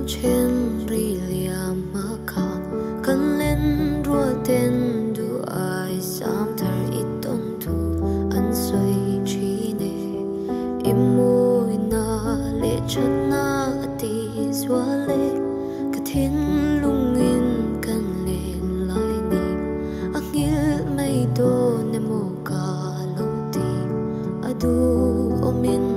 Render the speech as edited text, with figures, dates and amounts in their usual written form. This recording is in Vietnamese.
trên ri liam mà cả cần lên rùa tên du ai sam thar ít tôn tu an xoay chi nè im môi na lệ chất na ti xóa lệ cả thiên lung in cần lên lại niệm ác nghĩa mây tô nemo cả lâu tim adu omin